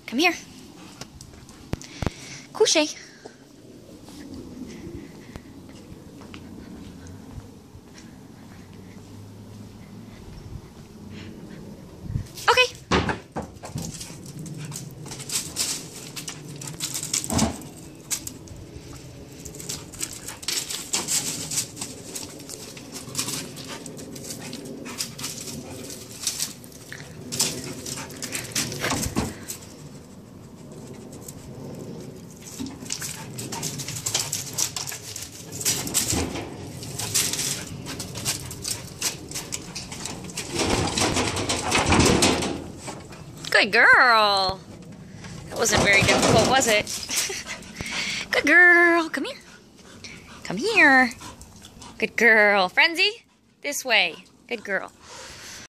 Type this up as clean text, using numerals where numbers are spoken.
Come here. Coucher. Okay. Good girl. That wasn't very difficult, was it? Good girl. Come here. Come here. Good girl. Frenzy, this way. Good girl.